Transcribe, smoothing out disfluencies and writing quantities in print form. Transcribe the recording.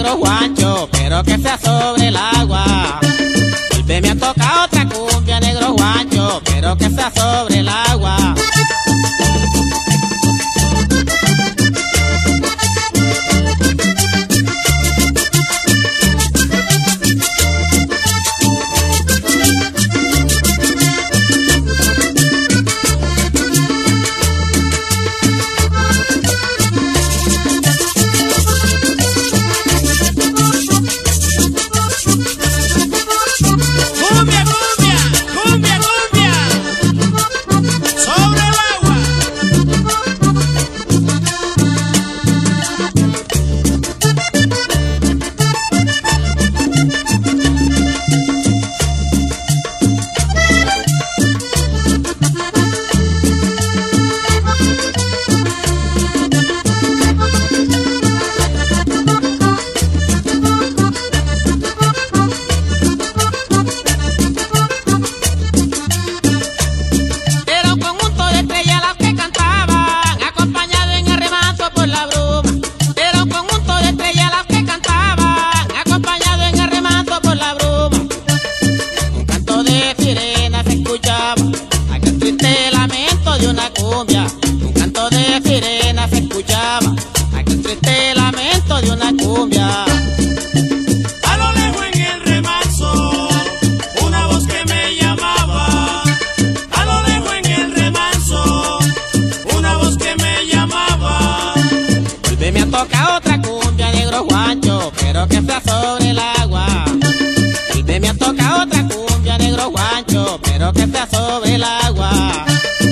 negro Juancho, pero que sea sobre el agua. Vuélveme a tocar otra cumbia, negro Juancho, pero que sea sobre el agua. Un canto de sirena se escuchaba, aquel triste lamento de una cumbia. A lo lejos en el remanso, una voz que me llamaba. A lo lejos en el remanso, una voz que me llamaba. Vuélveme a tocar otra cumbia, negro Juancho, pero que sea sobre el agua. Vuélveme a tocar otra cumbia, negro Juancho, pero que sea sobre el agua.